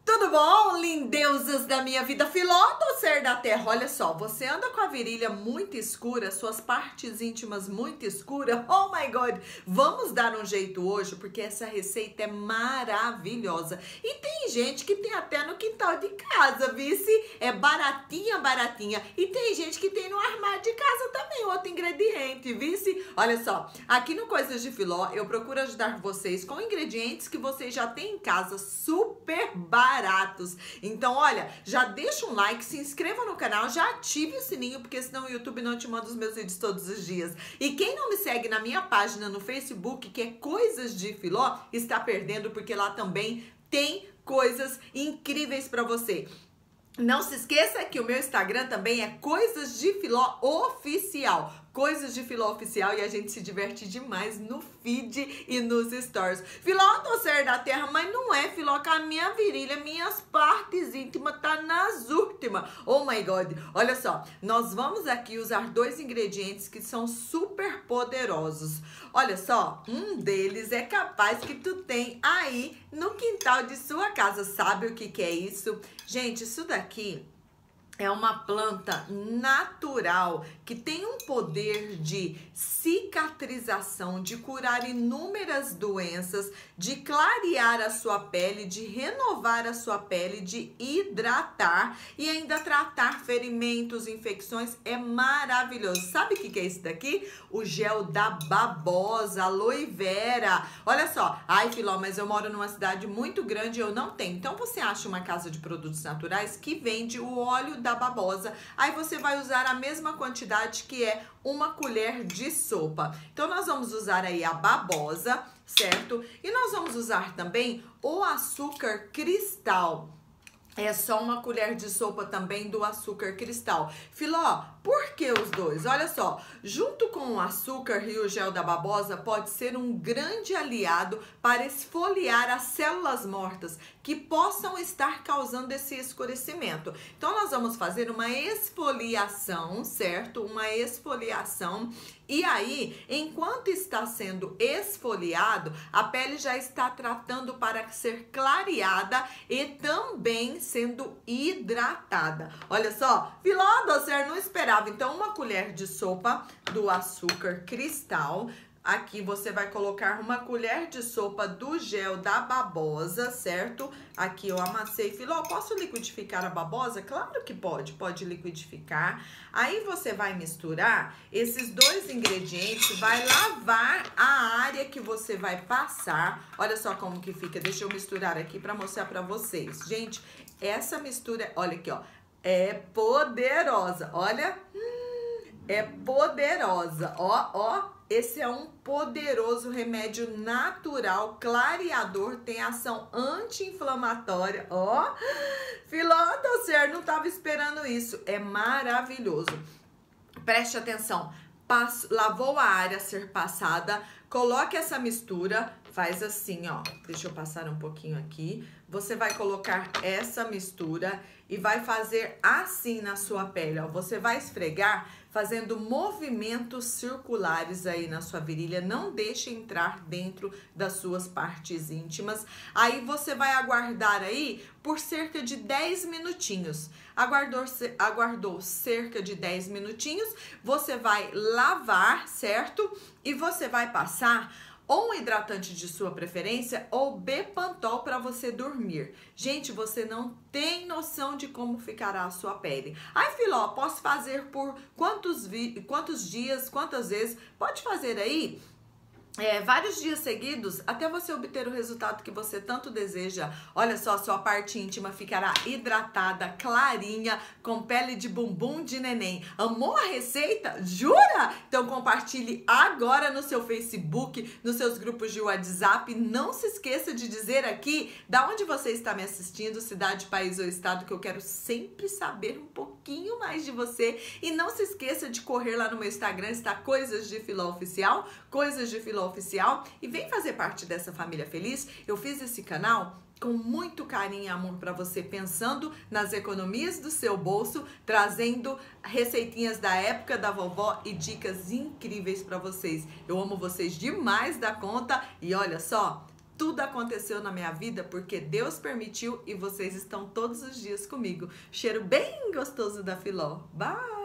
Tudo bom, lindeusas da minha vida, filó do ser da terra? Olha só, você anda com a virilha muito escura, suas partes íntimas muito escuras? Oh my God! Vamos dar um jeito hoje, porque essa receita é maravilhosa. E tem gente que tem até no quintal de casa, vice? É baratinha, baratinha. E tem gente que tem no armário de casa também, outro ingrediente, vice? Olha só, aqui no Coisas de Filó, eu procuro ajudar vocês com ingredientes que vocês já têm em casa, super baratos. Então, olha, já deixa um like, se inscreva no canal, já ative o sininho, porque senão o YouTube não te manda os meus vídeos todos os dias. E quem não me segue na minha página no Facebook, que é Coisas de Filó, está perdendo, porque lá também tem coisas incríveis para você. Não se esqueça que o meu Instagram também é Coisas de Filó Oficial. Coisas de Filó Oficial, e a gente se diverte demais no feed e nos stories. Filó do ser da terra, mas não é filó com a minha virilha, minhas partes íntimas tá nas últimas. Oh my God! Olha só, nós vamos aqui usar dois ingredientes que são super poderosos. Olha só, um deles é capaz que tu tem aí no quintal de sua casa. Sabe o que é isso? Gente, isso daqui é uma planta natural que tem um poder de cicatrização, de curar inúmeras doenças, de clarear a sua pele, de renovar a sua pele, de hidratar e ainda tratar ferimentos, infecções. É maravilhoso. Sabe o que é isso daqui? O gel da babosa, aloe vera. Olha só. Ai, Filó, mas eu moro numa cidade muito grande e eu não tenho. Então você acha uma casa de produtos naturais que vende o óleo da babosa, aí você vai usar a mesma quantidade, que é uma colher de sopa. Então nós vamos usar aí a babosa, certo? E nós vamos usar também o açúcar cristal. É só uma colher de sopa também do açúcar cristal. Filó, por que os dois? Olha só, junto com o açúcar e o gel da babosa pode ser um grande aliado para esfoliar as células mortas que possam estar causando esse escurecimento. Então nós vamos fazer uma esfoliação, certo? Uma esfoliação. E aí, enquanto está sendo esfoliado, a pele já está tratando para ser clareada e também sendo hidratada. Olha só, Filó do ser não esperava. Então, uma colher de sopa do açúcar cristal. Aqui você vai colocar uma colher de sopa do gel da babosa, certo? Aqui eu amassei. Filó, posso liquidificar a babosa? Claro que pode, pode liquidificar. Aí você vai misturar esses dois ingredientes, vai lavar a área que você vai passar. Olha só como que fica. Deixa eu misturar aqui para mostrar para vocês. Gente, essa mistura, olha aqui, ó, é poderosa. Olha, é poderosa. Ó. Esse é um poderoso remédio natural, clareador, tem ação anti-inflamatória. Ó, Filó do ser, não estava esperando isso. É maravilhoso. Preste atenção. Lavou a área a ser passada, coloque essa mistura, faz assim, ó. Deixa eu passar um pouquinho aqui. Você vai colocar essa mistura e vai fazer assim na sua pele, ó. Você vai esfregar fazendo movimentos circulares aí na sua virilha, não deixe entrar dentro das suas partes íntimas. Aí você vai aguardar aí por cerca de 10 minutinhos. Aguardou cerca de 10 minutinhos, você vai lavar, certo? E você vai passar ou um hidratante de sua preferência ou Bepantol para você dormir. Gente, você não tem noção de como ficará a sua pele. Ai, Filó, posso fazer por quantos dias, quantas vezes? Pode fazer aí vários dias seguidos até você obter o resultado que você tanto deseja. Olha só, sua parte íntima ficará hidratada, clarinha, com pele de bumbum de neném. Amou a receita? Jura? Então compartilhe agora no seu Facebook, nos seus grupos de WhatsApp. Não se esqueça de dizer aqui da onde você está me assistindo, cidade, país ou estado, que eu quero sempre saber um pouquinho mais de você. E não se esqueça de correr lá no meu Instagram, está Coisas de Filó Oficial, Coisas de Filó Oficial, e vem fazer parte dessa família feliz. Eu fiz esse canal com muito carinho e amor para você, pensando nas economias do seu bolso, trazendo receitinhas da época da vovó e dicas incríveis para vocês. Eu amo vocês demais da conta e olha só, Tudo aconteceu na minha vida porque Deus permitiu e vocês estão todos os dias comigo. Cheiro bem gostoso da Filó. Bye!